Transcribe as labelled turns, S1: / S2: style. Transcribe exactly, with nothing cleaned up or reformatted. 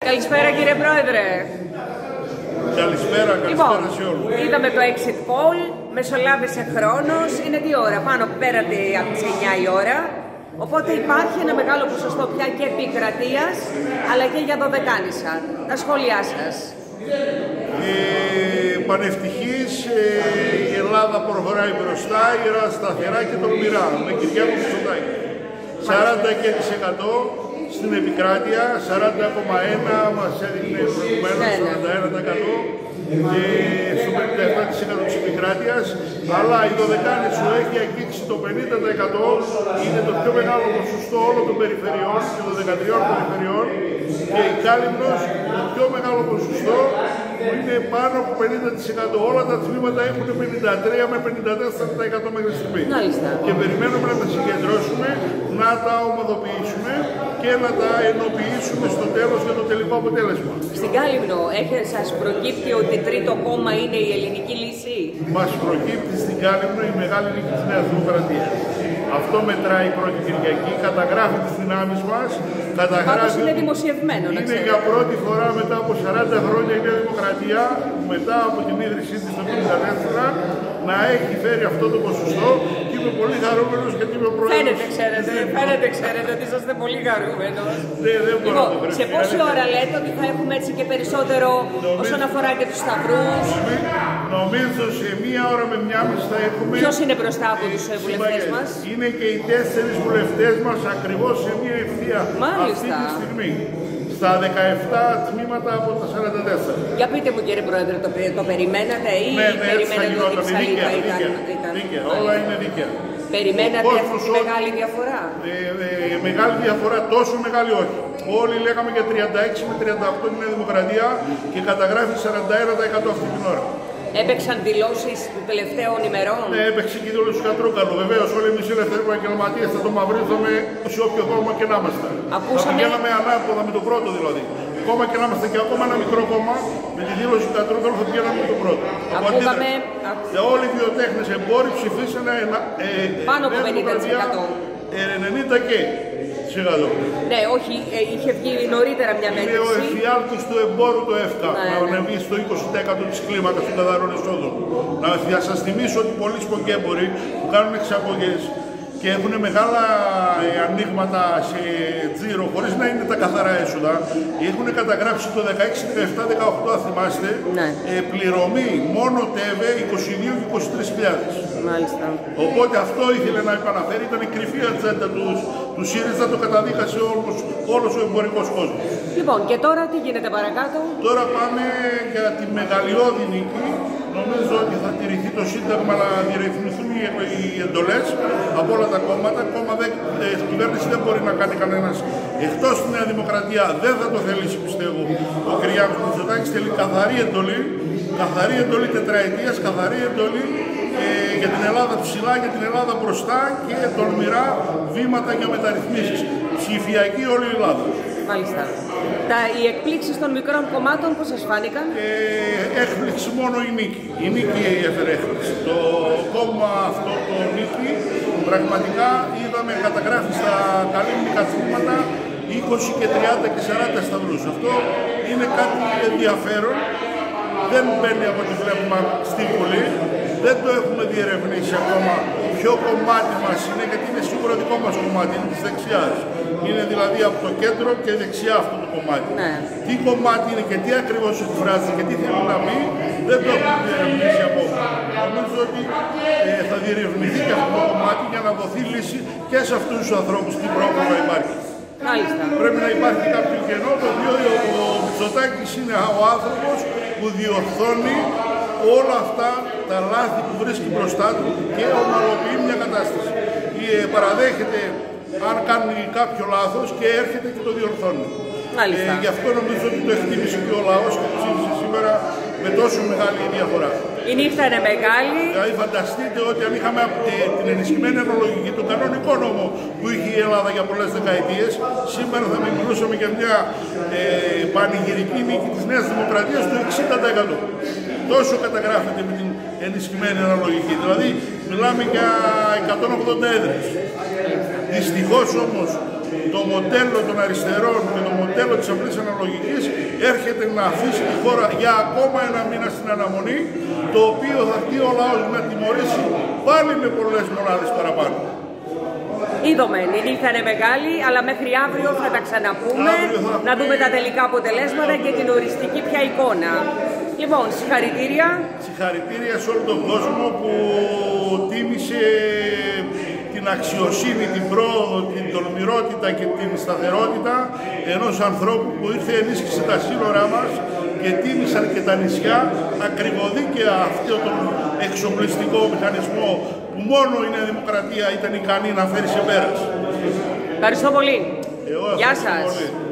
S1: Καλησπέρα κύριε Πρόεδρε.
S2: Καλησπέρα, καλησπέρα
S1: λοιπόν,
S2: σε όλους.
S1: Είδαμε το exit poll, μεσολάβησε χρόνος, είναι τι ώρα, πάνω πέρα από τις εννιά η ώρα. Οπότε υπάρχει ένα μεγάλο ποσοστό πια και επικρατείας, αλλά και για δωδεκάνησα. Τα σχόλιά σας.
S2: Ε, πανευτυχής, ε, η Ελλάδα προχωράει μπροστά, η Ελλάδα σταθερά και τολμηρά, με Κυριάκο Μητσοτάκη. σαράντα τοις εκατό στην επικράτεια, σαράντα κόμμα ένα μας έδινε προηγουμένως, σαράντα ένα τοις εκατό και στο πενήντα επτά τοις εκατό της επικράτειας, αλλά η δωδεκάνησο έχει αγγίξει το πενήντα τοις εκατό, είναι το πιο μεγάλο ποσοστό όλων των περιφερειών και των δεκατριών περιφερειών, και η Κάλυμνος το πιο μεγάλο ποσοστό που είναι πάνω από πενήντα τοις εκατό. Όλα τα τμήματα έχουν πενήντα τρία με πενήντα τέσσερα τοις εκατό μέχρι στιγμή. Και περιμένουμε να τα συγκεντρώσουμε, να τα ομαδοποιήσουμε και να τα ενοποιήσουμε στο τέλος για το τελικό αποτέλεσμα.
S1: Στην Κάλυμνο έχει, σας προκύπτει ότι τρίτο κόμμα είναι η ελληνική λύση?
S2: Μας προκύπτει στην Κάλυμνο η μεγάλη νίκη της Νέας Δημοκρατίας. Αυτό μετράει η πρώτη Κυριακή, καταγράφει τις δυνάμεις μας, καταγράφει...
S1: είναι δημοσιευμένο, να
S2: Είναι για πρώτη φορά μετά από σαράντα χρόνια η Νέα Δημοκρατία, μετά από την ίδρυσή της το χίλια εννιακόσια εβδομήντα τέσσερα, να έχει φέρει αυτό το ποσοστό και είμαι πολύ χαρούμενος γιατί είμαι ο πρόεδρος.
S1: Φαίνεται, ξέρετε, φαίνεται, ξέρετε ότι είσαστε πολύ χαρούμενος.
S2: Ναι, δεν μπορώ
S1: λοιπόν,
S2: να το
S1: σε πόση ώρα λέτε ότι θα έχουμε έτσι και περισσότερο νομίζω, όσον αφορά και τους σταυρούς?
S2: Νομίζω σε μία ώρα με μία μισή θα έχουμε...
S1: Ποιος είναι μπροστά από τους βουλευτές μας?
S2: Είναι και οι τέσσερις βουλευτές μας ακριβώς σε μία ευθεία.
S1: Μάλιστα.
S2: Αυτή τη στιγμή. Στα δεκαεπτά τμήματα από τα σαράντα τέσσερα.
S1: Για πείτε μου κύριε Πρόεδρε, το, το περιμένατε ή
S2: ναι, ναι,
S1: περιμένατε ότι η ψαλίδα ήταν, ήταν...
S2: Δίκαια, όλα είναι δίκαια.
S1: Περιμένατε αυτή τη μεγάλη διαφορά?
S2: Ε, ε, μεγάλη διαφορά, τόσο μεγάλη όχι. Όλοι λέγαμε για τριάντα έξι με τριάντα οκτώ την Νέα Δημοκρατία και καταγράφει σαράντα ένα τοις εκατό αυτή την ώρα.
S1: Έπαιξαν δηλώσεις των τελευταίων ημερών?
S2: Ναι, έπαιξε και η δήλωση του Κατρούγκαλου. Βεβαίως, όλοι εμείς οι ελεύθεροι επαγγελματίες θα το μαυρίζαμε σε όποιο κόμμα και να είμαστε.
S1: Ακούσαμε...
S2: Θα πηγαίναμε ανάποδα με το πρώτο δηλαδή. Κόμμα και να είμαστε και ακόμα ένα μικρό κόμμα, με τη δήλωση του Κατρούγκαλου θα πηγαίναμε με το πρώτο.
S1: Ακούγαμε...
S2: Και όλοι οι βιοτέχνες εμπόροι ψηφίσανε ε,
S1: πάνω από πενήντα τοις εκατό.
S2: ενενήντα και.
S1: Ναι, όχι, είχε βγει νωρίτερα μια μέτρηση.
S2: Είναι ο εφιάλτης του εμπόρου το ΕΦΚΑ, ναι, να ανεβεί στο είκοσι τοις εκατό της κλίμακας των καθαρών εσόδων. Να σας θυμίσω ότι πολλοί σποκέμποροι που κάνουν εξαγωγές και έχουν μεγάλα ανοίγματα σε τζίρο, χωρίς να είναι τα καθαρά έσοδα, έχουν καταγράψει το δεκαέξι, δεκαεπτά, δεκαοκτώ, αν θυμάστε,
S1: ναι.
S2: ε, πληρωμή μόνο ΤΕΒΕ είκοσι δύο και είκοσι τρεις χιλιάδες.
S1: Μάλιστα.
S2: Οπότε αυτό ήθελε να επαναφέρει, ήταν η κρυφή ατζέντα του, του ΣΥΡΙΖΑ, το καταδίκασε όλος, όλος ο εμπορικός κόσμος.
S1: Λοιπόν, και τώρα τι γίνεται παρακάτω?
S2: Τώρα πάμε για τη μεγαλειώδη νίκη. Νομίζω ότι θα τηρηθεί το Σύνταγμα, να διερευνηθούν οι εντολές από όλα τα κόμματα. Κόμμα δεν, ε, κυβέρνηση δεν μπορεί να κάνει κανένας εκτός τη Νέα Δημοκρατία. Δεν θα το θελήσει, πιστεύω, ο Κυριάκος Μητσοτάκης. Θέλει καθαρή εντολή, καθαρή εντολή τετραετίας, καθαρή εντολή ε, για την Ελλάδα ψηλά, για την Ελλάδα μπροστά και τολμηρά βήματα για μεταρρυθμίσεις. Ψηφιακή όλη η Ελλάδα.
S1: Μάλιστα. Τα, οι εκπλήξεις των μικρών κομμάτων πώς σας φάνηκαν?
S2: Ε, έκπληξη μόνο η νίκη. Η νίκη έφερε έκπληξη. Το κόμμα αυτό, το νίκη, πραγματικά είδαμε καταγράφει στα καλύμνικα τμήματα είκοσι και τριάντα και σαράντα σταυρούς. Αυτό είναι κάτι ενδιαφέρον. Δεν μπαίνει από ό,τι βλέπουμε στη Βουλή. Δεν το έχουμε διερευνήσει ακόμα ποιο κομμάτι μας είναι, γιατί είναι σίγουρα δικό μας κομμάτι, είναι της δεξιάς. Είναι δηλαδή από το κέντρο και δεξιά αυτό το κομμάτι.
S1: Ναι.
S2: Τι κομμάτι είναι και τι ακριβώς εκφράζει και τι θέλει να πει, δεν το έχουμε διερευνήσει ακόμα. Νομίζω ότι ε, θα διερευνηθεί και αυτό το κομμάτι για να δοθεί λύση και σε αυτούς τους ανθρώπους τι πρόβλημα υπάρχει.
S1: Μάλιστα.
S2: Πρέπει να υπάρχει κάποιο κενό, το οποίο ο Μητσοτάκης είναι ο άνθρωπος που διορθώνει όλα αυτά τα λάθη που βρίσκει μπροστά του και ομαλοποιεί μια κατάσταση. Ε, παραδέχεται αν κάνει κάποιο λάθος και έρχεται και το διορθώνει.
S1: Μάλιστα.
S2: Ε, γι' αυτό νομίζω ότι το εκτίμησε και ο λαός και ψήφισε σήμερα με τόσο μεγάλη διαφορά.
S1: Η νύχτα είναι μεγάλη.
S2: Δηλαδή φανταστείτε ότι αν είχαμε την ενισχυμένη αναλογική, τον κανονικό νόμο που είχε η Ελλάδα για πολλές δεκαετίες, σήμερα θα μιλούσαμε για μια ε, πανηγυρική νίκη της Νέας Δημοκρατίας του εξήντα τοις εκατό. Τόσο καταγράφεται με την ενισχυμένη αναλογική. Δηλαδή μιλάμε για εκατόν ογδόντα έδρες. Δυστυχώς όμως το μοντέλο των αριστερών και το μοντέλο της απλής αναλογικής έρχεται να αφήσει τη χώρα για ακόμα ένα μήνα στην αναμονή, το οποίο θα έρθει ο λαός να τιμωρήσει πάλι με πολλές μονάδες παραπάνω.
S1: Είδαμε, η νύχτα είναι μεγάλη, αλλά μέχρι αύριο θα τα ξαναπούμε, θα να δούμε τα τελικά αποτελέσματα και την οριστική πια εικόνα. Λοιπόν, συγχαρητήρια.
S2: Συγχαρητήρια σε όλο τον κόσμο που τίμησε την αξιοσύνη, την πρόοδο, την τολμηρότητα και την σταθερότητα ενός ανθρώπου που ήρθε, ενίσχυσε τα σύνορά μας και τίμησαν και τα νησιά ακριβοδίκαια αυτό τον εξοπλιστικό μηχανισμό που μόνο η Νέα Δημοκρατία ήταν ικανή να φέρει σε πέρας.
S1: Ευχαριστώ πολύ.
S2: Εγώ
S1: Γεια
S2: ευχαριστώ
S1: σας.
S2: πολύ.